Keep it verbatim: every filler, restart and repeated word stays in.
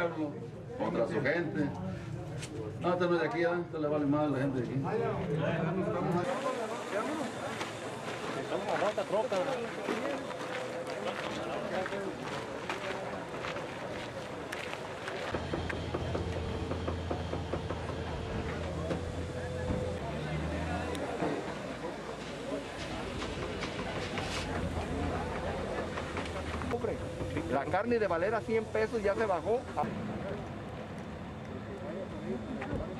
pueblo, contra su gente. No, esto no es de aquí, ¿eh? Esto le vale más a la gente de aquí. La carne de valer a cien pesos ya se bajó a...